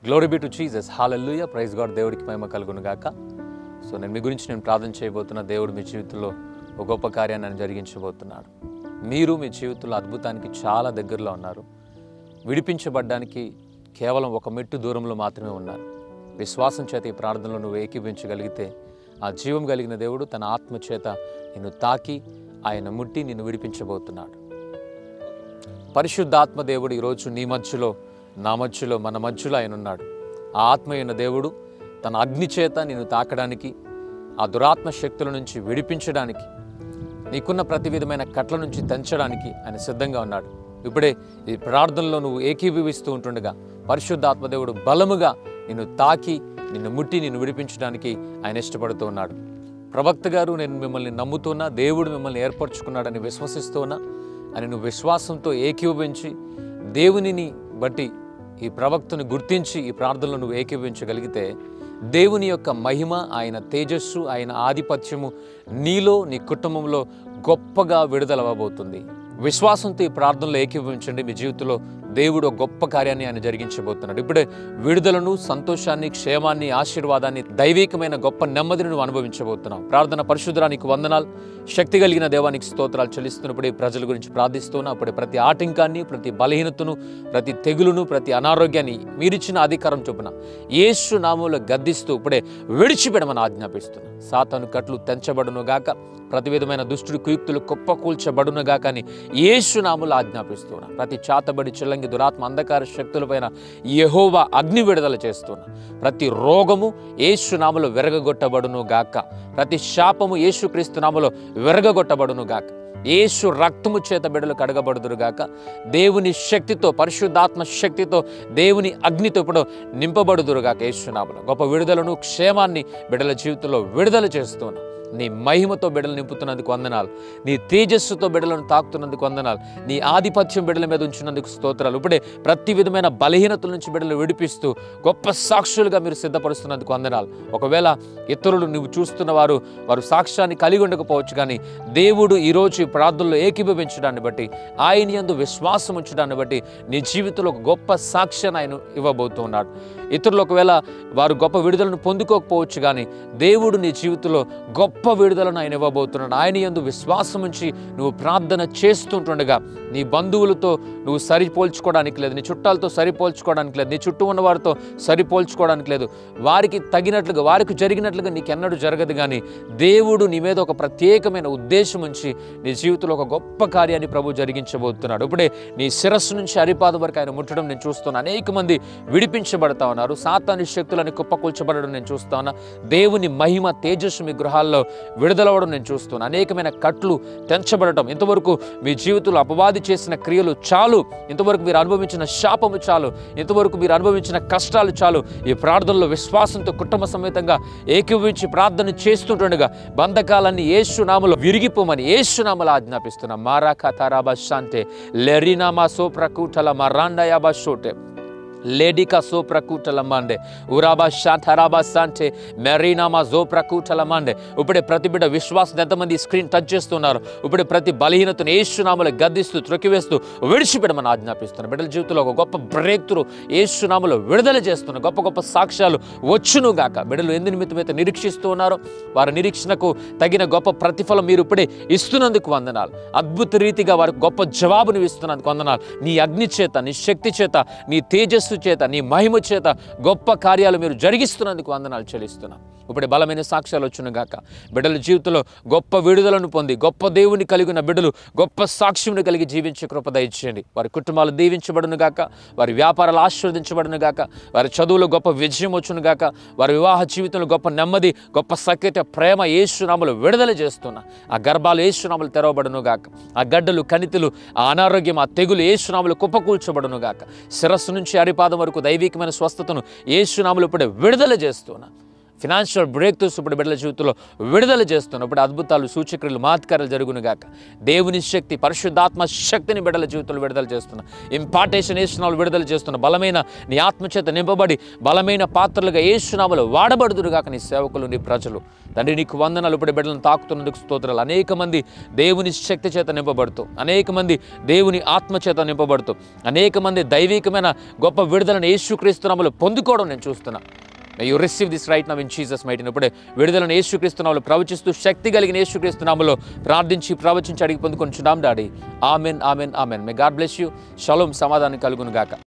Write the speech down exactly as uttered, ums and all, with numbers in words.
Glory be to Jesus. Hallelujah. Praise God. దేవుడికి మహిమ కలుగును గాక. సో నేను మీ గురించి నేను ప్రార్థన చేయబోతున్నా. దేవుడు మీ జీవితంలో ఒక గొప్ప కార్యాన్ని ఆయన జరిగించబోతున్నాడు. మీరు మీ జీవితంలో అద్భుతానికి చాలా దగ్గరలో ఉన్నారు. విడిపించబడ్డానికి కేవలం ఒక మెట్టు దూరంలో మాత్రమే ఉన్నారు. విశ్వాసం చేత ఈ ప్రార్థనలో నువ్వు ఏకీభించగలిగితే ఆ జీవం కలిగిన దేవుడు తన ఆత్మ చేత నిన్ను తాకి ఆయన ముట్టి నిన్ను విడిపించబోతున్నాడు. పరిశుద్ధాత్మ దేవుడు ఈరోజు నీ మధ్యలో, నా మధ్యలో, మన మధ్యలో ఆయన ఉన్నాడు. ఆ ఆత్మ అయిన దేవుడు తన అగ్ని చేత నిన్ను తాకడానికి, ఆ దురాత్మ శక్తుల నుంచి విడిపించడానికి, నీకున్న ప్రతి విధమైన కట్ల నుంచి తెంచడానికి ఆయన సిద్ధంగా ఉన్నాడు. ఇప్పుడే ఈ ప్రార్థనలో నువ్వు ఏకీభవిస్తూ ఉంటుండగా పరిశుద్ధాత్మ దేవుడు బలముగా నిన్ను తాకి నిన్ను ముట్టి నిన్ను విడిపించడానికి ఆయన ఇష్టపడుతూ ఉన్నాడు. ప్రవక్త గారు, నేను మిమ్మల్ని నమ్ముతున్నా, దేవుడు మిమ్మల్ని ఏర్పరచుకున్నాడని విశ్వసిస్తున్నా అని నువ్వు విశ్వాసంతో ఏకీభవించి దేవునిని బట్టి ఈ ప్రవక్తను గుర్తించి ఈ ప్రార్థనలో నువ్వు ఏకీభవించగలిగితే దేవుని యొక్క మహిమ, ఆయన తేజస్సు, ఆయన ఆధిపత్యము నీలో, నీ కుటుంబంలో గొప్పగా విడుదలవ్వబోతుంది. విశ్వాసంతో ఈ ప్రార్థనలో ఏకీభవించండి. మీ జీవితంలో దేవుడు ఒక గొప్ప కార్యాన్ని ఆయన జరిగించబోతున్నాడు. ఇప్పుడే విడుదలను, సంతోషాన్ని, క్షేమాన్ని, ఆశీర్వాదాన్ని, దైవికమైన గొప్ప నెమ్మదిని నువ్వు అనుభవించబోతున్నావు. ప్రార్థన. పరిశుద్ధుడా నీకు వందనాలు. శక్తి కలిగిన దేవానికి స్తోత్రాలు చెల్లిస్తున్నప్పుడే ప్రజల గురించి ప్రార్థిస్తున్నా. అప్పుడే ప్రతి ఆటంకాన్ని, ప్రతి బలహీనతను, ప్రతి తెగులును, ప్రతి అనారోగ్యాన్ని మీరిచ్చిన అధికారం చొప్పున యేసు నామములో గద్దిస్తూ ఇప్పుడే విడిచిపెడమని ఆజ్ఞాపిస్తున్నా. సాతాను కట్లు తెంచబడును గాక, ప్రతి విధమైన దుష్టుడి కుయుక్తులు కుప్పకూల్చబడును గాక అని యేసు నామములో ఆజ్ఞాపిస్తున్నా. ప్రతి చాతబడి చిల్లంగి దురాత్మ అంధకార శక్తులపైన యెహోవా అగ్ని విడుదల చేస్తున్నా. ప్రతి రోగము యేసు నామములో విరగగొట్టబడును గాక, ప్రతి శాపము యేసుక్రీస్తు నామములో విరగగొట్టబడును గాక, యేసు రక్తము చేత బిడ్డలు కడగబడుదురు గాక, దేవుని శక్తితో, పరిశుద్ధాత్మ శక్తితో, దేవుని అగ్నితో ఇప్పుడు నింపబడుదురు గాక. యేసు నామములో గొప్ప విడుదలను, క్షేమాన్ని బిడ్డల జీవితంలో విడుదల చేస్తున్నా. నీ మహిమతో బిడ్డలు నింపుతున్నందుకు వందనాలు. నీ తేజస్సుతో బిడ్డలను తాకుతున్నందుకు వందనాలు. నీ ఆధిపత్యం బిడ్డల మీద ఉంచినందుకు స్తోత్రాలు. ఇప్పుడే ప్రతి విధమైన బలహీనతల నుంచి బిడ్డలు విడిపిస్తూ గొప్ప సాక్షులుగా మీరు సిద్ధపరుస్తున్నందుకు వందనాలు. ఒకవేళ ఇతరులు నువ్వు చూస్తున్న వారు వారు సాక్ష్యాన్ని కలిగి ఉండకపోవచ్చు, కానీ దేవుడు ఈరోజు ఈ ప్రార్థనలో ఏకీభవించడాన్ని బట్టి, ఆయన యందు విశ్వాసం ఉంచడాన్ని బట్టి నీ జీవితంలో ఒక గొప్ప సాక్ష్యాన్ని ఆయన ఇవ్వబోతున్నాడు. ఇతరులు ఒకవేళ వారు గొప్ప విడుదలను పొందుకోకపోవచ్చు, కానీ దేవుడు నీ జీవితంలో గొప్ప విడుదలను ఆయన ఇవ్వబోతున్నాడు. ఆయన యందు విశ్వాసం ఉంచి నువ్వు ప్రార్థన చేస్తుంటుండగా నీ బంధువులతో నువ్వు సరిపోల్చుకోవడానికి లేదు, నీ చుట్టాలతో సరిపోల్చుకోవడానికి లేదు, నీ చుట్టూ ఉన్న వారితో సరిపోల్చుకోవడానికి లేదు. వారికి తగినట్లుగా, వారికి జరిగినట్లుగా నీకెన్నడూ జరగదు. కానీ దేవుడు నీ మీద ఒక ప్రత్యేకమైన ఉద్దేశం ఉంచి నీ జీవితంలో ఒక గొప్ప కార్యాన్ని ప్రభు జరిగించబోతున్నాడు. ఇప్పుడే నీ శిరస్సు నుంచి అరిపాదం వరకు ఆయన ముట్టడం నేను చూస్తున్నాను. అనేక మంది విడిపించబడతా ఉన్నారు. సాతాను శక్తులని కుప్పకూల్చబడడం నేను చూస్తా ఉన్నా. దేవుని మహిమ, తేజస్సు మీ గృహాల్లో విడుదలవడం నేను చూస్తున్నాను. అనేకమైన కట్లు తెంచబడటం. ఇంతవరకు మీ జీవితంలో అపవాది చేసిన క్రియలు చాలు, ఇంతవరకు మీరు అనుభవించిన శాపము చాలు, ఇంతవరకు మీరు అనుభవించిన కష్టాలు చాలు. ఈ ప్రార్థనలో విశ్వాసంతో కుటుంబ సమేతంగా ఏకీభవించి ప్రార్థన చేస్తుండగా బంధకాలన్నీ యేసు నామములో విరిగిపోమని యేసు నామములో ఆజ్ఞాపిస్తున్నా. మారాకా తారాబా శాంతే లెరినామా సోప్రకూటల మరాండయాబా షోటే లేడికా సో ప్రకూటల మండే ఉరాబా షాంఠరాబా శాంటే మెరీనామా జో ప్రకూటల మండే. ఇప్పుడే ప్రతి బిడ్డ విశ్వాసం ఎంతమంది స్క్రీన్ టచ్ చేస్తున్నారు. ఇప్పుడే ప్రతి బలహీనతను యేసు నామములో గద్దిస్తూ, త్రొక్కివేస్తూ విడిచిపెడమని ఆజ్ఞాపిస్తున్నారు. బిడ్డల జీవితంలో ఒక గొప్ప బ్రేక్ త్రూ యేసు నామములో విడుదల చేస్తున్న గొప్ప గొప్ప సాక్ష్యాలు వచ్చును గాక. బిడ్డలు ఎందు నిమిత్తమైతే నిరీక్షిస్తూ ఉన్నారో వారి నిరీక్షణకు తగిన గొప్ప ప్రతిఫలం మీరు ఇప్పుడే ఇస్తున్నందుకు వందనాలు. అద్భుత రీతిగా వారికి గొప్ప జవాబును ఇస్తున్నందుకు వందనాలు. నీ అగ్ని చేత, నీ శక్తి చేత, నీ తేజస్సు చేత, నీ మహిమ చేత గొప్ప కార్యాలు మీరు జరిగిస్తున్నందుకు వందనాలు చెల్లిస్తున్నాం. ఇప్పుడే బలమైన సాక్ష్యాలు వచ్చును గాక. బిడ్డల జీవితంలో గొప్ప విడుదలను పొంది గొప్ప దేవుని కలిగిన బిడ్డలు గొప్ప సాక్ష్యమును కలిగి జీవించే కృప దయచేయండి. వారి కుటుంబాలు దీవించబడును గాక, వారి వ్యాపారాలు ఆశీర్వదించబడును గాక, వారి చదువులో గొప్ప విజయం వచ్చును గాక, వారి వివాహ జీవితంలో గొప్ప నెమ్మది, గొప్ప సఖ్యత, ప్రేమ యేసు నామములో విడుదల చేస్తున్నా. ఆ గర్భాలు యేసు నామములో తెరవబడును గాక, ఆ గడ్డలు, కణితులు, ఆ అనారోగ్యం, ఆ తెగులు యేసు నామములో కుప్పకూల్చబడును గాక. శిరస్సు నుంచి అరిపాదం వరకు దైవికమైన స్వస్థతను యేసు నామములో ఇప్పుడే విడుదల చేస్తున్నా. ఫినాన్షియల్ బ్రేక్ త్రూస్ ఇప్పుడు బిడ్డల జీవితంలో విడుదల చేస్తున్నావు. ఇప్పుడు అద్భుతాలు, సూచక్రియలు, మహత్కార్యాలు జరుగును గాక. దేవుని శక్తి, పరిశుద్ధాత్మ శక్తిని బిడ్డల జీవితంలో విడుదల చేస్తున్నా. ఇంపార్టేషన్ యేసునామములో విడుదల చేస్తున్నా. బలమైన నీ ఆత్మచేత నింపబడి బలమైన పాత్రలుగా యేసునామములో వాడబడుదురు గాక నీ సేవకులు, నీ ప్రజలు. తండ్రి నీకు వందనాలు. ఇప్పుడు బిడ్డలను తాకుతున్నందుకు స్తోత్రాలు. అనేక మంది దేవుని శక్తి చేత నింపబడుతూ, అనేక మంది దేవుని ఆత్మ చేత నింపబడుతూ, అనేక మంది దైవికమైన గొప్ప విడుదలను యేసుక్రీస్తు నామములో పొందుకోవడం నేను చూస్తున్నా. May you receive this right now in Jesus mighty name. ఇప్పుడే విడుదలను యేసుక్రీస్తు నామములో ప్రవచిస్తూ శక్తి కలిగిన యేసుక్రీస్తు నామములో ప్రార్థించి ప్రవచించి అడిగి పొందుకొంచున్నాం daddy. Amen, amen, amen. May God bless you. Shalom, సమాధానం కలుగును గాక.